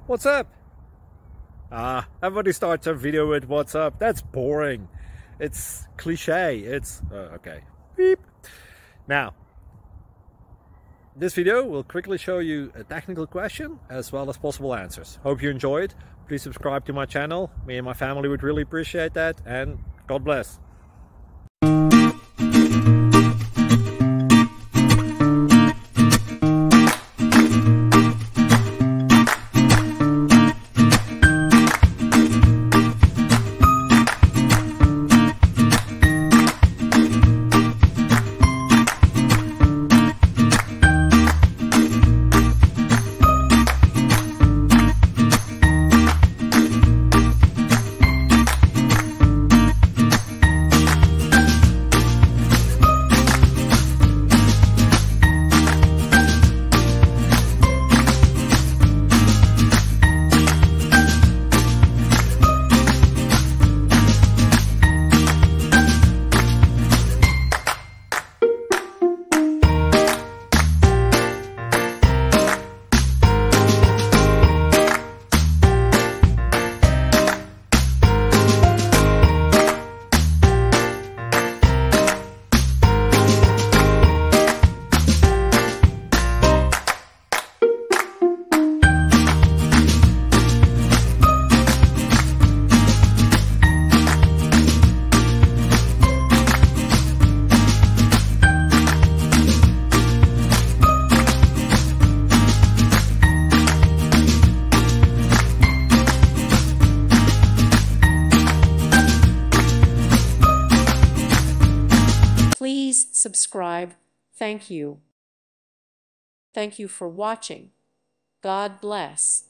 What's up? Everybody starts a video with what's up. That's boring. It's cliche. It's okay. Beep. Now, this video will quickly show you a technical question as well as possible answers. Hope you enjoyed. Please subscribe to my channel. Me and my family would really appreciate that, and God bless. Please subscribe. Thank you. Thank you for watching. God bless.